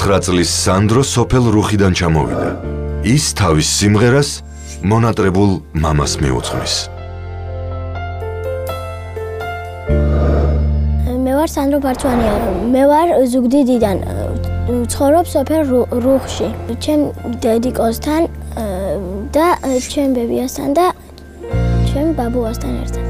19 წლის სანდრო სოფელ რუხიდან ჩამოვიდა. ის თავის სიმღერას მონატრებულ მამას მიუძღვნის. მე ვარ სანდრო ფარცვანია. მე ვარ ზუგდიდიდან. ვცხოვრობ სოფელ რუხში. ჩემ დედიკოსთან და ჩემ ბებიასთან და ჩემ ბაბუასთან ერთად.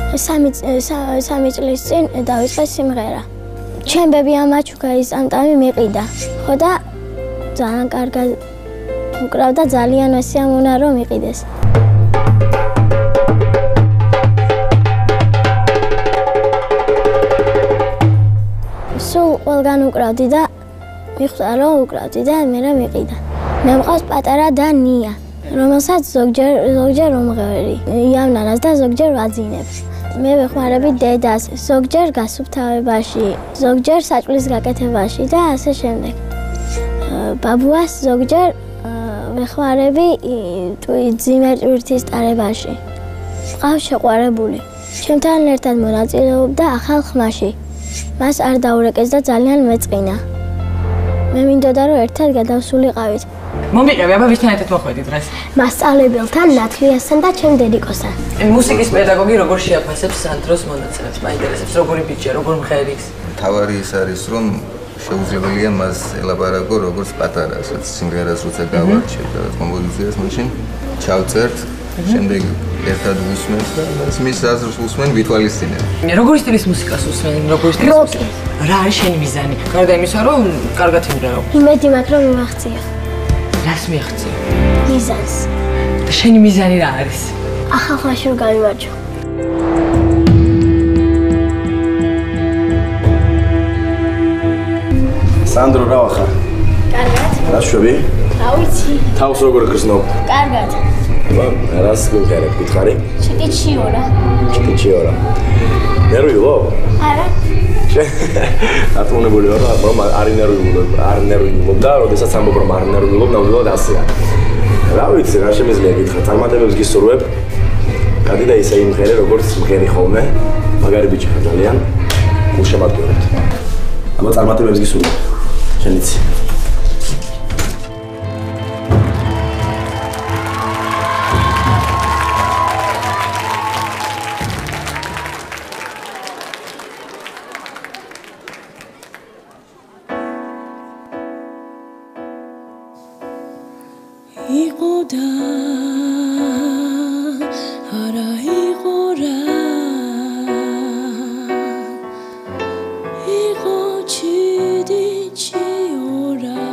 3 წლის წინ დავიწყე სიმღერა. ჩემ ბებიამ მაჩუქა ის ამტამი მიყიდა. ხო და ძალიან კარგად უკრავდა, ძალიან მოსიამონა რომ იყიდეს. სულ ყველგან უკრავდი და მიხვდა რომ უკრავდი და მე რა მიყიდა. მე მყავს პატარა და ნია, რომელსაც ზოგჯერ მომღერი იავნანას და ზოგჯერ ვაძინებს. მე ვეხმარები დედას, ზოგჯერ გასუფთავებაში, ზოგჯერ საჭმლის გაკეთებაში და ასე შემდეგ. ბაბუას ზოგჯერ ვეხმარები ძიმერ ტვირთის ტარებაში. მყავს შეყვარებული. ჩემთან ერთად მონაწილეობდა ახალ ხმაში. მას არ დაურეკეს და ძალიან მეწყინა. მე მინდოდა რომ ერთად გადავსულიყავით. მომიყევი, აბა ვისთან ერთად მოხვედი დღეს? მასწავლებელთან, ნათლიასთან და ჩემ დედიკოსთან. მუსიკის პედაგოგი როგორ შეაფასებს სანდროს მონაცემებს? მაინტერესებს როგორი ბიჭია, როგორ მღერის? თავარი ის არის რომ შეუძლებელია მას ელაპარაკო როგორც პატარა, რაც სიმღერას როცა გავარჩევ და კომპოზიციას მაშინ ჩავწერთ, შემდეგ ერთად ვუსმენთ და მის აზრს ვუსმენ, ვითვალისწინებ. როგორი სტილის მუსიკას უსმენ? როგორი სტილის მუსიკას? რა არის შენი მიზანი? გარდა იმისა, რომ კარგად იმღერო. იმედი მაქვს რომ მივახციო. რას მიაღწია? მიზანს. და შენი მიზანი რა არის? ახალ ხმაში რომ გამივარჯო. სანდრო რა ვახარ? კარგად. რა შვები? რა ვიცი. თავს როგორ გრძნობ? კარგად. რას გიყარებ, გითხარი? ჩიტიჩიორა. ჩიტიჩიორა. ნერვიულო? არა. ატონებული ვარ, მაგრამ არ ნერვიულობ და როდესაც ამბობ რომ არ ნერვიულობ, ნამდვილად ასეა. რა ვიცი, რა შემიძლია გითხრა, წარმატებებს გისურვებ. გადი და ისე იმღერე, როგორც მღერი ხოლმე. მაგარი ბიჭი ხარ ძალიან. გულშემატკივრებთ. აბა წარმატებებს გისურვებ. შენიცი. იყო და არა იყო რა იყო ჩიტიჩიორა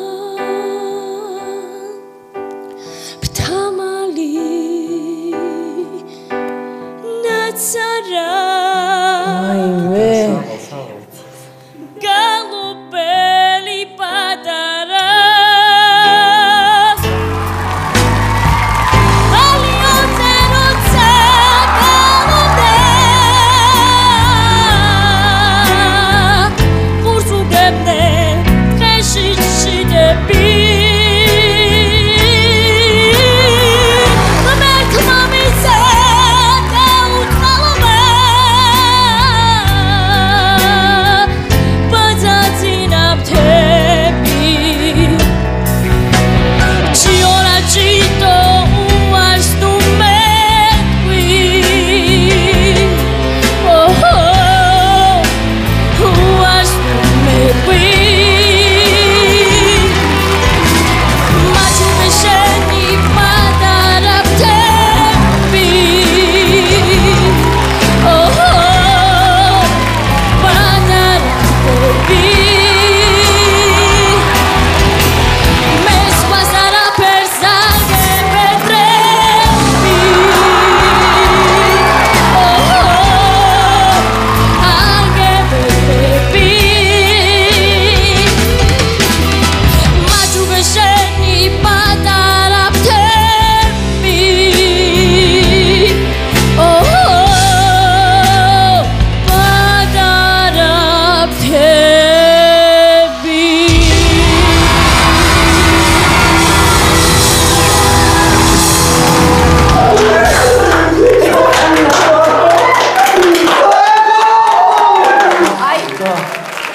ფთამალი ნაცარა აიმე გალობელი პატარა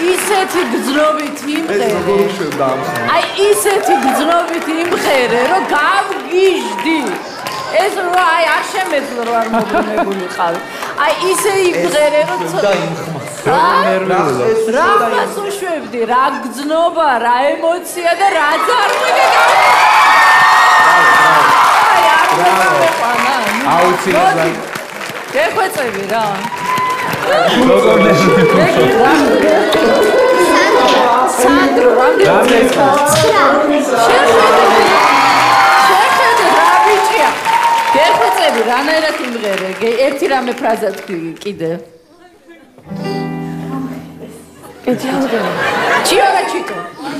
ისეთი გძნობით იმღერე. აი ისეთი გძნობით იმღერე, რომ გავგიჟდი. ეს რო აი არ შემეძლო რომ არ მოგონებულიყავი. აი ისე იმღერე რომ რა მასუშვებდი, რა გძნობა, რა ემოცია და რა ძარღვი აი არ მოგაყვანა. აუცილებლად. გეხვეწები რა. სანდრო, რამდენი შეხედე რა ბიჭია. გეხვეწები რანაირად იმღერე. ერთი რამე ფრაზა თქვი კიდე. Chito.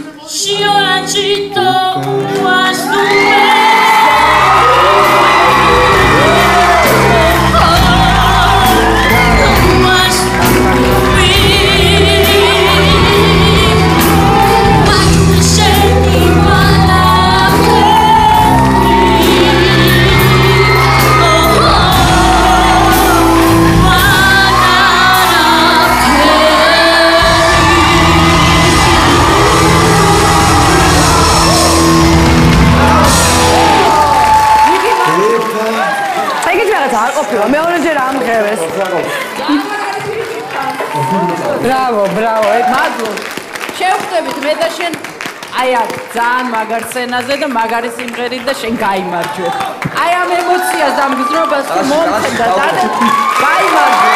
Bravo. მადლობ. შევხვდებით მე და შენ აი აქ ძალიან მაგარ სცენაზე და მაგარი სიმღერით და შენ გაიმარჯვე. აი ამ ემოციას ამ გზნობას თუ მომწონდა და გაიმარჯვე.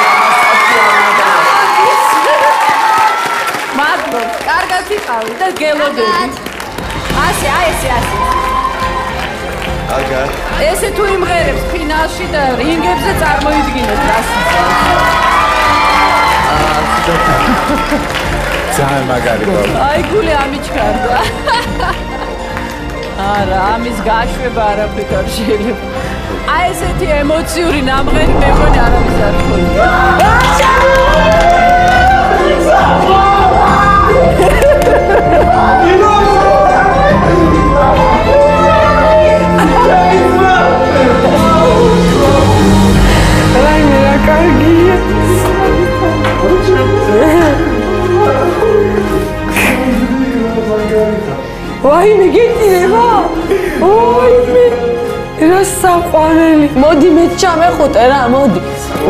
მადლობ. კარგად იყავი და გელოდები. ასე. აგარ. ესე თუ იმღერებს ფინალში და რინგებზე წარმოიდგინეთ რას იცავს. ძალიან მაგარი გოლი. აი გული ამიჩქარდა. არა, ამის გაშვება არაფრით არ შეიძლება. აი ესეთი ემოციური ნამღერი მე მგონი არავის არ ხონდა. Why me გეტირება? ოი რა საყვარელი. მოდი მე ჩამეხუტე რა, მოდი.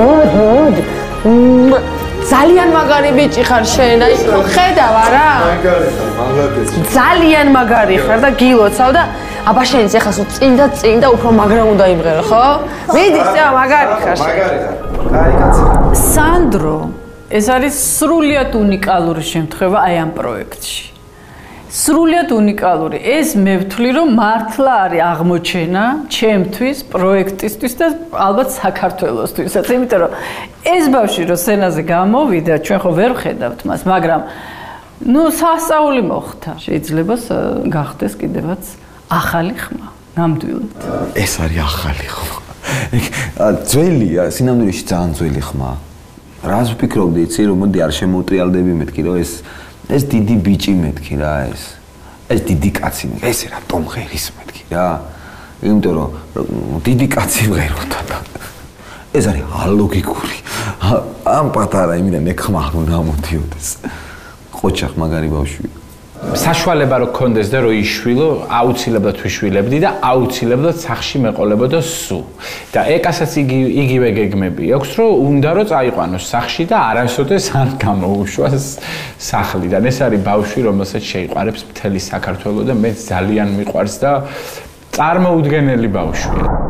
ძალიან მაგარი ბიჭი ხარ შენ, აი ხედავ არა? ძალიან მაგარი ხარ და გილოცავ და აბა შენიც ეხლა სულ წინ და უფრო მაგრა უნდა იმღერო, ხო? მიდი, წევა მაგარი ხარ შენ. კაი კაცი. სანდრო, ეს არის სრულიად უნიკალური შემთხვევა აი ამ პროექტში. სრულიად უნიკალური. ეს მე ვთვლი, რომ მართლა არის აღმოჩენა ჩემთვის, პროექტისთვის და ალბათ საქართველოსთვისაც, იმიტომ რომ ეს ბავშვი რო სცენაზე გამოვიდა, ჩვენ ხო ვერ ვხედავთ მას, მაგრამ სასწაული მოხდა. შეიძლება გახდეს კიდევაც ახალი ხმა, ნამდვილად. ეს არის ახალი ხმა. ძველია, სინამდვილეში ძალიან ძველი ხმა. რას ვფიქრობდი, იცი, რომ მოდი არ შემოუტრიალდები მეთქი, რომ ეს დიდი ბიჭი მეთქი რა ეს დიდი კაცი მეთქი ეს რატომ ღერის მეთქი რა იმიტომ რომ დიდი კაცი ღეროთა და ეს არის ალოგიკური ამ პატარა იმიდან ეხმა არ უნდა ამოდიოდეს ყოჩახ მაგარი ბავშვი საშუალება რო კონდეს და რო იშვილო აუცილებლად ვიშვილებდი და აუცილებლად სახში მეყოლებოდა სულ და ეკასაც იგივე გეგმები აქვს რომ უნდა რომ წაიყვანოს სახში და არასოდეს არ გამოუშვას სახლიდან ეს არის ბავშვი რომელსაც შეიყვარებს მთელი საქართველო და მე ძალიან მიყვარს და წარმოუდგენელი ბავშვია